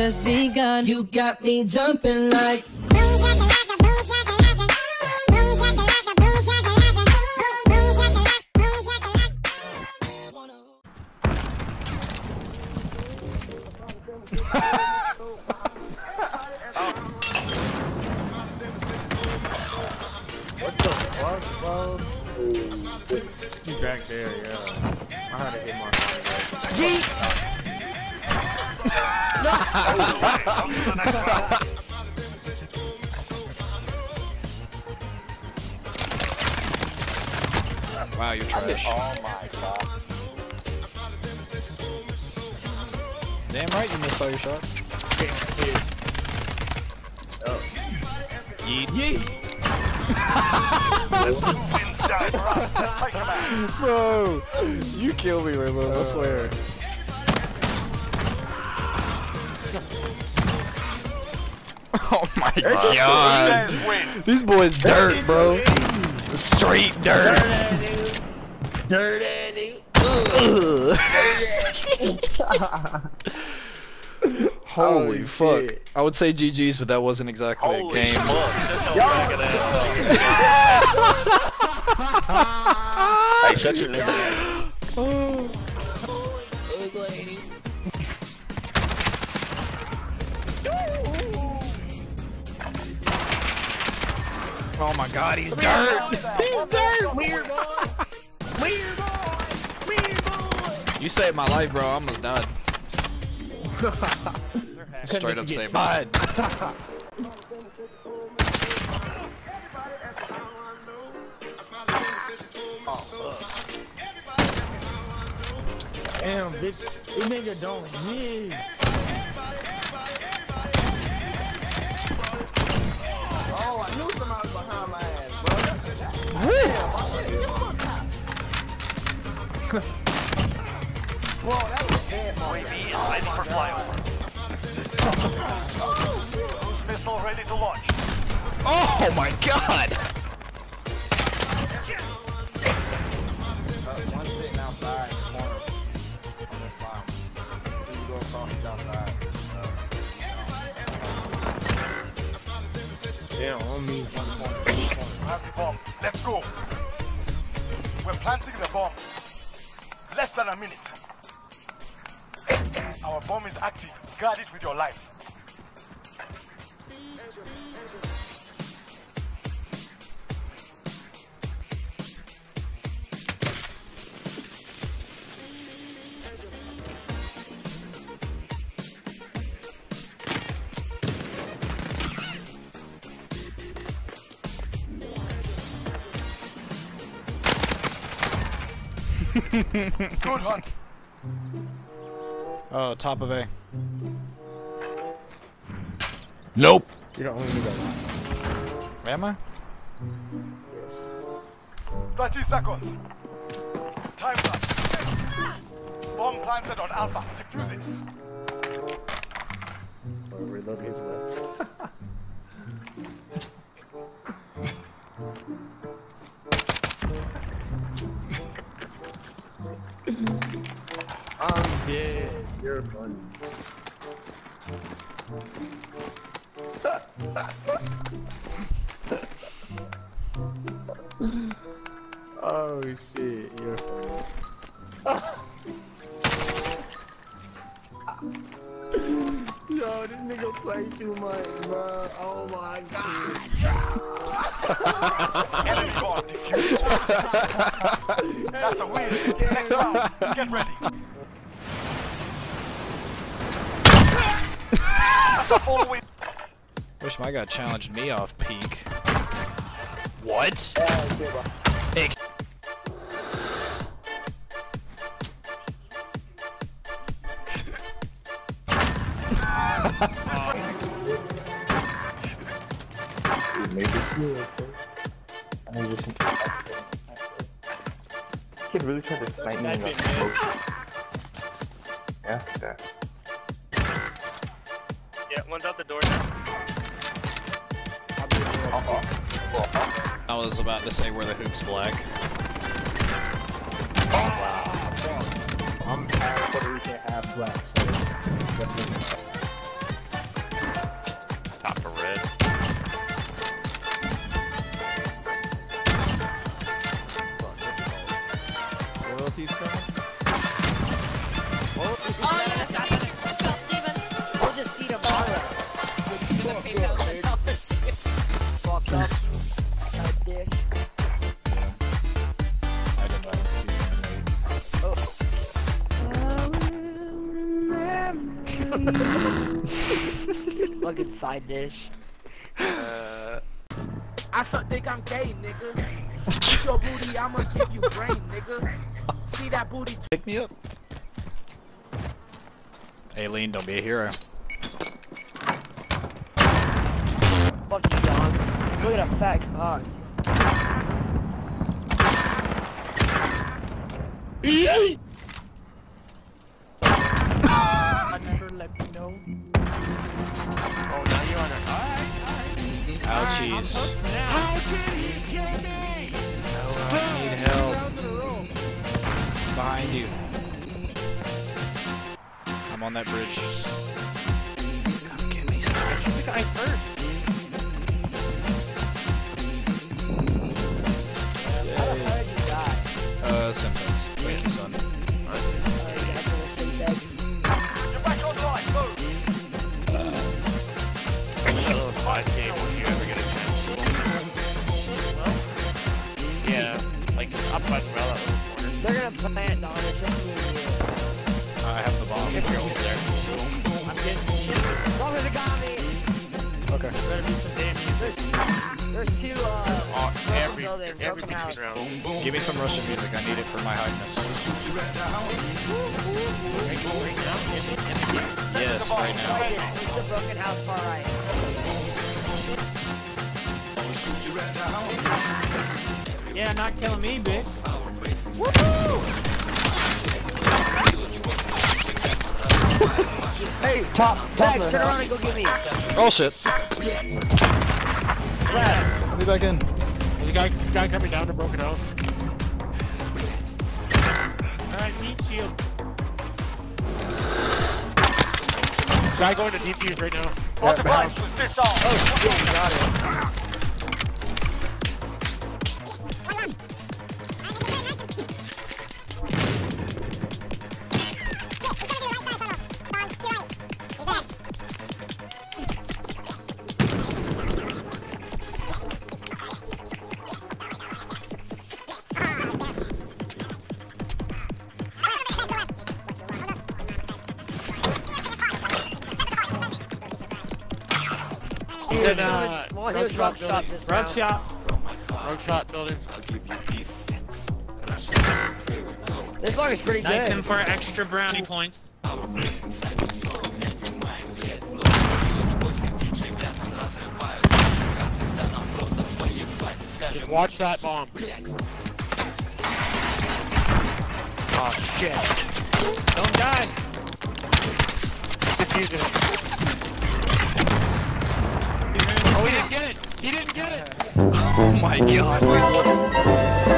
just begun. You got me jumping like What the fuck, bro? He's back there, yeah. I had to hit my phone. Yeet! Wow, you're trash. Oh my god. Damn right you missed all your shots. Oh. Yeet. Yeet! Bro, you kill me, Rainbow, I swear. Oh my god. These boys dirt, bro. Straight dirt. Dirty. Holy fuck. Shit. I would say GG's, but that wasn't exactly a game. Hey, shut your nigga ass. Oh my god, he's dirt! He's dirt! Weird boy! Weird boy! Weird boy! You saved my life, bro. I almost died. Straight up saved my life. Damn, bitch. This nigga don't miss. Oh, I knew somebody was behind my ass, bro. Whoa, that was bad, man. UAV is ready for flyover. Cruise missile ready to launch. Oh my god! One sitting outside in the corner on this farm. You go across the outside. Damn, on me. Have the bomb. Let's go. We're planting the bomb. Less than a minute. Our bomb is active. Guard it with your lives. Good hunt. Oh, top of A. Nope. You're the only nigga alive. Am I? Yes. 30 seconds. Time's up. Bomb planted on Alpha. Defuse it. Or reload his left. I'm dead. You're funny. Oh shit, you're funny. Yo, this nigga play too much, bro. Oh my god. Enemy bomb defused. That's a win. Next round. Get ready. That's a full win. Wish my guy challenged me off peak. What? Kid really tried to snipe me in the smoke. Yeah, okay. Yeah, one's out the door. I was about to say where the hoop's black. I'm half Puerto Rican, half black, so that's it. Fucking side dish. I think I'm gay, nigga. Get your booty, I'ma give you brain, nigga. See that booty? Pick me up. Aileen, don't be a hero. Fuck you, Don. Look at a fat cock. I never let me know. Oh, now you're on it. Alright. Ouchies. How did he kill me? I need help. Behind you. I'm on that bridge. Come get me, son. Shoot the guy first. How the hell did you die? Sometimes. Wait, I'm son. You're back online, move! Another 5K when you ever get a chance. Yeah, like up by the rail that little corner. They're gonna plant on it, just me and you. I have the bomb. If you're over there. I'm getting shit. Wrong with the Gami! Okay. Better be some damn music. There's two, Every buildings, broken everything house. is around. Give me some Russian music. I need it for my highness. Yes, right now. It's the broken house far right. Yeah, not killing me, bitch. Hey, top, turn around and go get me. Oh shit. Left. Let me back in. There's a guy coming down to broken house. Alright, meat shield. Guy going to defuse right now. On device with missile. Oh, shit, got it. Rogue shot building. Rogue shot. Rogue shot building. This song is pretty Knife him good. for extra brownie points. Just watch that bomb. Oh shit. Don't die. Defusing it. Oh, he didn't get it. He didn't get it. Oh my god. Wait, what?